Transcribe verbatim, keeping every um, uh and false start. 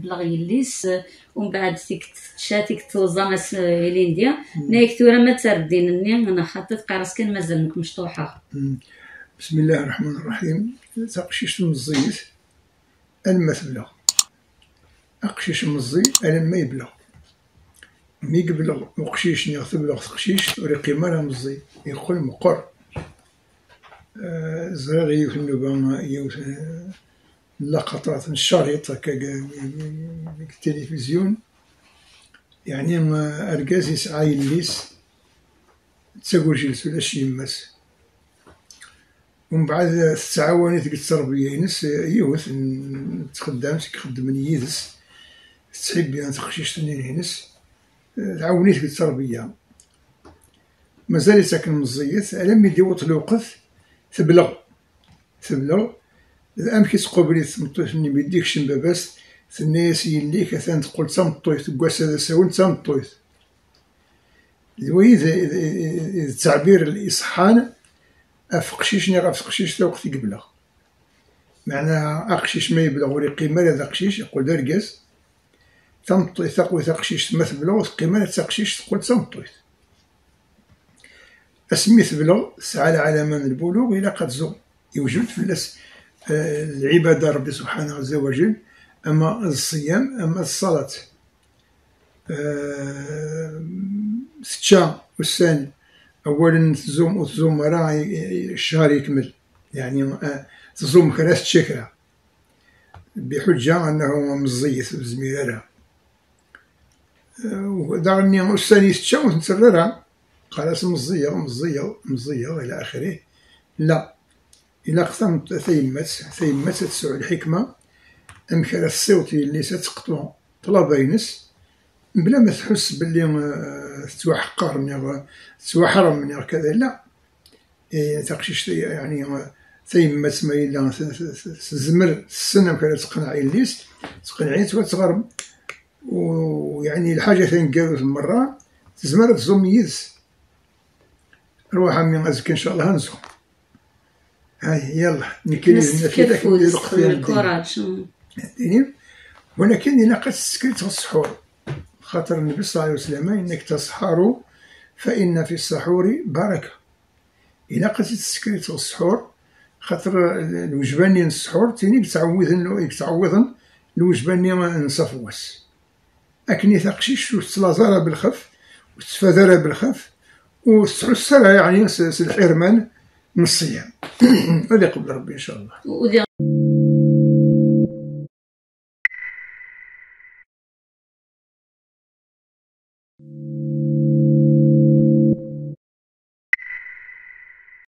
بلاغ يليس ومن بعد تيك تشاتيك توزانس إلينديا نايك تورا ما تردينني أنا خاطر قارس كان مازال نك مشطوحة. بسم الله الرحمن الرحيم. تقشيش المزيت ألما تبلغ أقشيش مزي ألما يبلغ مي يبلغ وقشيش نيغ تبلغ تقشيش وريقي مالا مزي يقول مقر آه زرار يوث النوبة يوث لقطات من الشريط هكا التلفزيون يعني أركاز يسعى يليس تساقول جلس ولا شي يماس ومن بعد تتعاوني ديك التربية ينس يوث تخدام كيخدم يدس تحب بيان تقشيش تنين ينس تعاوني ديك التربية مازال ساكن مزيت على مي ديوط الوقت تبلغ تبلغ الآن كي تقبلي تمطيتني بيديك شنباباس ثنياس يلي كثان تقول تمطيت تقواس هذا ساون تمطيت الويد التعبير الإصحان أفقشيشني غا فقشيش تا وقت يبلغ معناها أقشيش ما يبلغ ولي قيمة هذا قشيش يقول داركاز تمطيت تقوي تقشيش ما تبلغ قيمة تقشيش تقول تمطيت أسمي تبلغ سعى على من البلوغ إلى قد زو يوجد فلاس العبادة ربي سبحانه عز وجل أما الصيام أما الصلاة ستة والثاني أولا تزوم وتزوم راه الشهر يكمل يعني تزوم ثلاث شكرة بحجة أنه مزيت بزميلة ودعني الثاني ستة وتنسررها خلاص مزية مزية مزية إلى آخره لا إلا قسمت ثيمات ثيمات تسع الحكمة أمكن الصوت اللي ستقطع طلب ينس بلا ما تحس باللي تتوحقر من تتوحرم من كذا لا إيه تقشيش يعني ثيمات ما إلا تزمر السنة كذا تقنع إليس تقنعيت وتغرب ويعني الحاجة تنقالو في المرة تزمر تزوم يدس روح عمي أزكي إن شاء الله هنزو هاي يلا نكمل نسكفو في الكوراج ولكن إلا قد تسكرت السحور خاطر النبي صلى الله عليه وسلم إنك تسحروا فإن في السحور بركة إلا قد تسكرت السحور خاطر الوجباني السحور تيني يتعوضن يتعوضن الوجباني نصفوس أكني تقشيش وتلازارا بالخف وتفادرا بالخف وتحسرها يعني الحرمان من الصيام. هذا قبل ربي إن شاء الله.